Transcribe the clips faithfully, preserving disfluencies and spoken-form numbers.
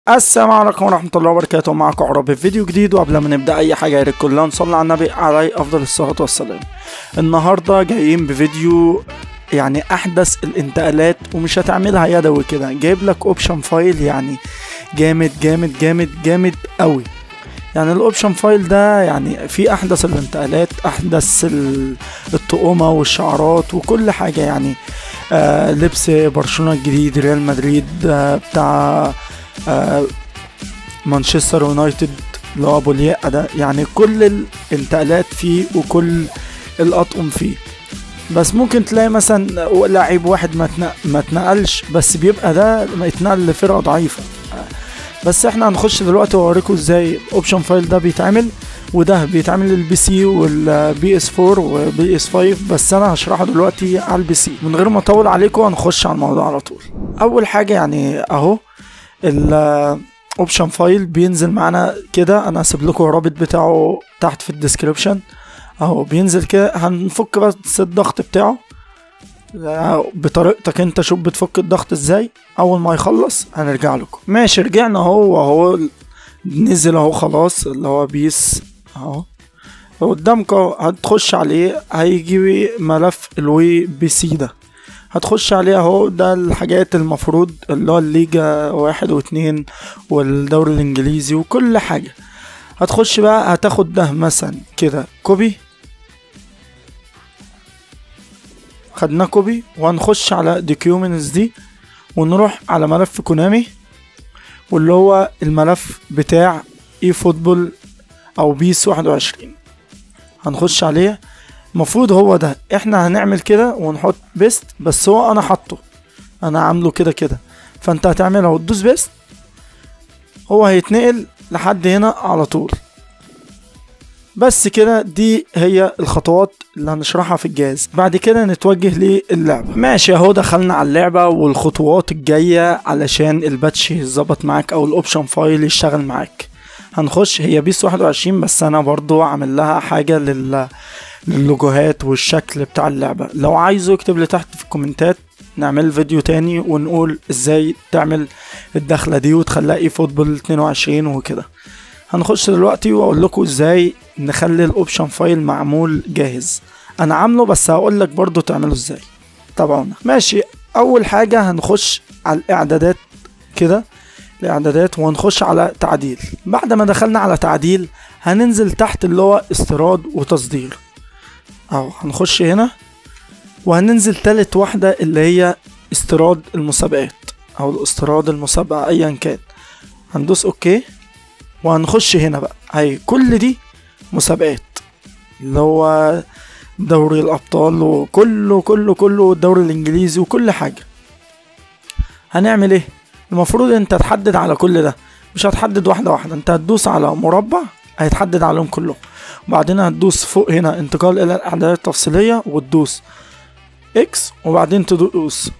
السلام عليكم ورحمة الله وبركاته. معكم عربي في فيديو جديد. وقبل ما نبدأ أي حاجة يا ريت كلنا نصلي على النبي عليه أفضل الصلاة والسلام. النهاردة جايين بفيديو يعني أحدث الانتقالات، ومش هتعملها يدوي كده، جايب لك أوبشن فايل يعني جامد جامد جامد جامد قوي. يعني الأوبشن فايل ده يعني في أحدث الانتقالات، أحدث الطقومة والشعارات وكل حاجة. يعني آه لبس برشلونة الجديد، ريال مدريد، آه بتاع آه مانشستر يونايتد اللي هو ابو الياقة ده، يعني كل الانتقالات فيه وكل الاطقم فيه. بس ممكن تلاقي مثلا لاعب واحد ما اتنقلش، بس بيبقى ده ما اتنقل لفرقة ضعيفة. بس احنا هنخش دلوقتي واوريكم ازاي الاوبشن فايل ده بيتعمل، وده بيتعمل للبي سي والبي اس فور وبي اس خمسة، بس انا هشرحه دلوقتي على البي سي. من غير ما اطول عليكم هنخش على الموضوع على طول. اول حاجة يعني اهو الاوبشن فايل بينزل معانا كده. انا هسيب لكم الرابط بتاعه تحت في الديسكريبشن اهو. بينزل كده، هنفك بس الضغط بتاعه بطريقتك انت. شوف بتفك الضغط ازاي. اول ما يخلص هنرجع لكم. ماشي، رجعنا اهو اهو نزل اهو خلاص، اللي هو بيس اهو قدامكم. هتخش عليه هيجي ملف الوي بي سي ده، هتخش عليه اهو. ده الحاجات المفروض اللي هو الليجا واحد واتنين والدوري الانجليزي وكل حاجة. هتخش بقى هتاخد ده مثلا كده كوبي، خدنا كوبي، وهنخش على دوكيومنتس دي ونروح على ملف كونامي، واللي هو الملف بتاع اي فوتبول او بيس واحد وعشرين. هنخش عليه، المفروض هو ده. احنا هنعمل كده ونحط بيست، بس هو انا حاطه، انا عامله كده كده. فانت هتعملها وتدوس بيست، هو هيتنقل لحد هنا على طول. بس كده، دي هي الخطوات اللي هنشرحها في الجهاز. بعد كده نتوجه للعبة. ماشي اهو، دخلنا على اللعبة والخطوات الجاية علشان الباتش يظبط معاك او الاوبشن فايل يشتغل معاك. هنخش، هي بيس واحد وعشرين، بس انا برضو عامل لها حاجة لل اللوجوهات والشكل بتاع اللعبة. لو عايزه اكتب لي تحت في الكومنتات، نعمل فيديو تاني ونقول ازاي تعمل الدخلة دي وتخليها اي فوتبول اتنين وعشرين وكده. هنخش دلوقتي واقول لكم ازاي نخلي الاوبشن فايل معمول جاهز. انا عامله، بس هقول لك برضو تعمله ازاي. طبعا ماشي. اول حاجة هنخش على الاعدادات كده، الاعدادات، وهنخش على تعديل. بعد ما دخلنا على تعديل هننزل تحت اللي هو استيراد وتصدير اهو. هنخش هنا وهننزل تالت واحدة اللي هي استيراد المسابقات او الاستيراد المسابقة ايا كان. هندوس اوكي، وهنخش هنا بقى. هي كل دي مسابقات، اللي هو دوري الابطال وكله كله كله الدوري الانجليزي وكل حاجة. هنعمل ايه؟ المفروض انت تحدد على كل ده، مش هتحدد واحدة واحدة. انت هتدوس على مربع هيتحدد عليهم كلهم، وبعدين هتدوس فوق هنا انتقال الى الاعدادات التفصيلية، وتدوس اكس، وبعدين تدوس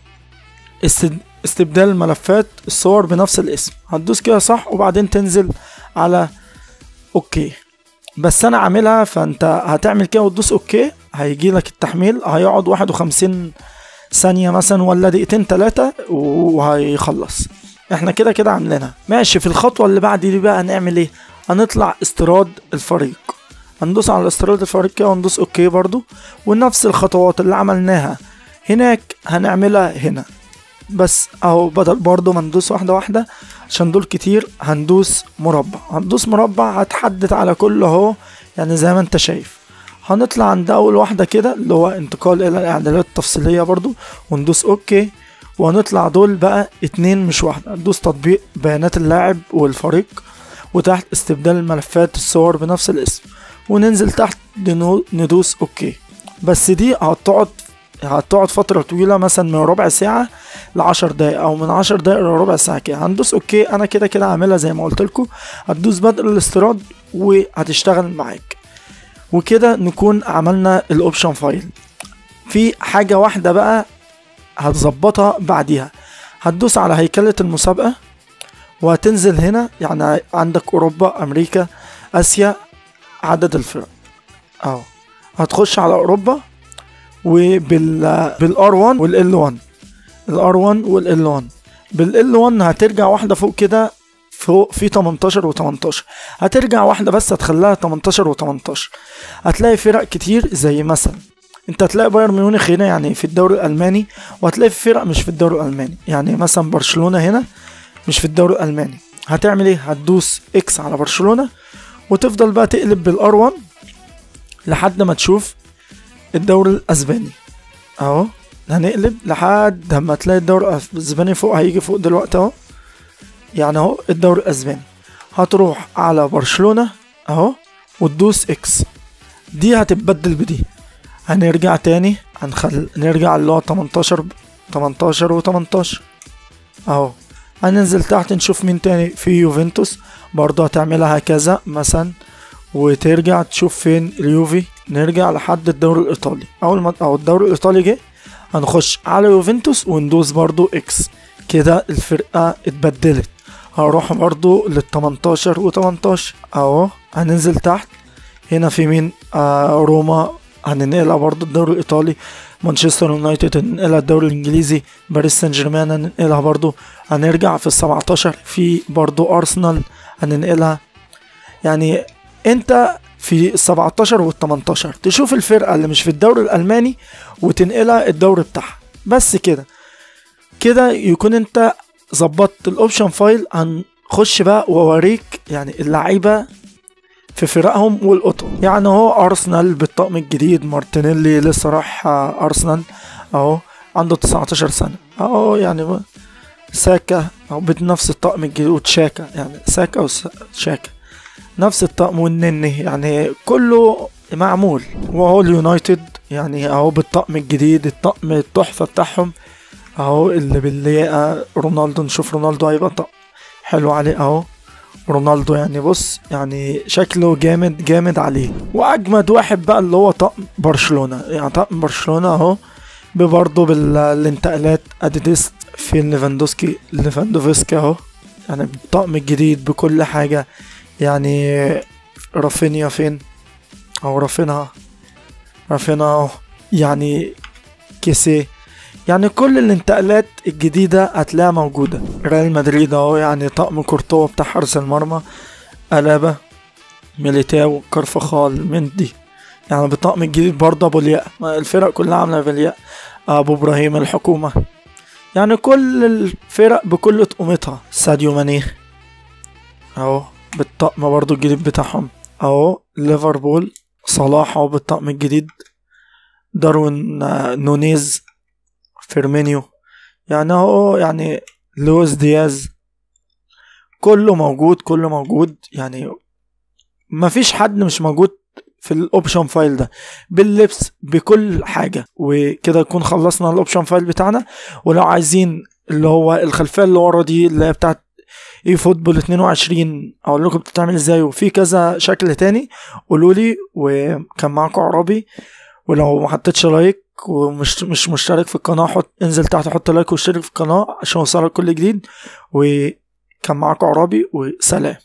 استبدال الملفات الصور بنفس الاسم. هتدوس كده صح، وبعدين تنزل على اوكي. بس انا عاملها، فانت هتعمل كده وتدوس اوكي. هيجي لك التحميل، هيقعد واحد وخمسين ثانية مثلا ولا دقيقتين تلاتة وهيخلص. احنا كده كده عاملينها. ماشي، في الخطوة اللي بعد دي بقى هنعمل ايه؟ هنطلع استيراد الفريق، هندوس على استيراد الفريق كده وندوس اوكي برضو، ونفس الخطوات اللي عملناها هناك هنعملها هنا. بس اهو بدل برضو ما ندوس واحدة واحدة عشان دول كتير، هندوس مربع. هندوس مربع هتحدد على كله اهو، يعني زي ما انت شايف. هنطلع عند اول واحدة كده اللي هو انتقال الى الاعدادات التفصيلية برضو، وندوس اوكي. وهنطلع دول بقى اتنين مش واحدة. ندوس تطبيق بيانات اللاعب والفريق، وتحت استبدال الملفات الصور بنفس الاسم، وننزل تحت ندوس اوكي. بس دي هتقعد هتقعد فترة طويلة، مثلا من ربع ساعة لعشر دقايق، او من عشر دقايق لربع ساعة كده. هندوس اوكي. انا كده كده عاملها زي ما قلت لكم. هتدوس بدء الاستيراد وهتشتغل معاك. وكده نكون عملنا الاوبشن فايل. في حاجة واحدة بقى هتظبطها بعديها. هتدوس على هيكلة المسابقة، وهتنزل هنا يعني عندك اوروبا، امريكا، اسيا، عدد الفرق اهو. هتخش على اوروبا، وبال بالار واحد والال واحد، الار واحد والال واحد. بالال واحد هترجع واحدة فوق كده فوق في تمنتاشر و تمنتاشر، هترجع واحدة بس هتخليها تمنتاشر و تمنتاشر. هتلاقي فرق كتير زي مثلا انت هتلاقي بايرن ميونخ هنا يعني في الدوري الألماني، وهتلاقي في فرق مش في الدوري الألماني، يعني مثلا برشلونة هنا مش في الدوري الألماني. هتعمل ايه؟ هتدوس اكس على برشلونة وتفضل بقى تقلب بالار واحد لحد ما تشوف الدوري الأسباني اهو. هنقلب لحد ما تلاقي الدوري الأسباني فوق، هيجي فوق دلوقتي اهو، يعني اهو الدوري الأسباني. هتروح على برشلونة اهو وتدوس اكس، دي هتتبدل بدي. هنرجع تاني هنخل نرجع اللي هو تمنتاشر تمنتاشر و تمنتاشر اهو. هننزل تحت نشوف مين تاني في يوفنتوس، برضه هتعملها هكذا مثلا وترجع تشوف فين اليوفي. نرجع لحد الدوري الإيطالي، أول ما أو الدوري الإيطالي جه هنخش على يوفنتوس وندوس برضه اكس، كده الفرقة اتبدلت. هروح برضه للتمنتاشر و تمنتاشر اهو. هننزل تحت هنا في مين؟ آه روما هننقلها برضه الدوري الإيطالي، مانشستر يونايتد هننقلها الدوري الإنجليزي، باريس سان جيرمان هننقلها برضه. هنرجع في السبعتاشر في برضه أرسنال هننقلها. يعني انت في السبعتاشر والتمنتاشر تشوف الفرقة اللي مش في الدوري الألماني وتنقلها الدوري بتاعها، بس كده كده يكون انت ظبطت الاوبشن فايل. هنخش بقى واوريك يعني اللعيبة في فرقهم والقطع. يعني اهو ارسنال بالطقم الجديد، مارتينيلي لسه راح ارسنال اهو عنده تسعتاشر سنة اهو. يعني ساكا اهو بنفس الطقم الجديد، وتشاكا يعني ساكا وشاكا نفس الطقم، والنني يعني كله معمول. وهو اليونايتد يعني اهو بالطقم الجديد، الطقم التحفة بتاعهم اهو اللي باللياقة. رونالدو نشوف رونالدو هيبقى طقم حلو عليه اهو. رونالدو يعني بص يعني شكله جامد جامد عليه. واجمد واحد بقى اللي هو طقم برشلونة، يعني طقم برشلونة اهو برضه بالانتقالات. اديديست في ليفاندوسكي ليفاندوفسكي اهو، يعني بالطقم الجديد بكل حاجة. يعني رافينيا فين او رافينها رافينها اهو، يعني كيسي، يعني كل الانتقالات الجديدة هتلاقيها موجودة. ريال مدريد اهو يعني طقم كورتوا بتاع حارس المرمى، ألابا ميليتاو كارفخال مندي، يعني بالطقم الجديد برضه ابو الياء. الفرق كلها عاملة بالياء. ابو ابراهيم الحكومة، يعني كل الفرق بكل طقمتها. ساديو ماني اهو بالطقم برضه الجديد بتاعهم اهو. ليفربول صلاح اهو بالطقم الجديد. داروين نونيز، فيرمينيو، يعني اهو يعني لويس دياز، كله موجود كله موجود. يعني مفيش حد مش موجود في الاوبشن فايل ده باللبس بكل حاجة. وكده يكون خلصنا الاوبشن فايل بتاعنا. ولو عايزين اللي هو الخلفية اللي ورا دي اللي هي بتاعت اي فوتبول اتنين وعشرين اقول لكم بتتعمل ازاي، وفي كذا شكل تاني قولولي. وكان معاكم عربي. ولو ما حطيتش لايك ومش مش مشترك في القناة، حط انزل تحت حط لايك واشترك في القناة عشان يوصلك كل جديد. وكان معاكم عربي، وسلام.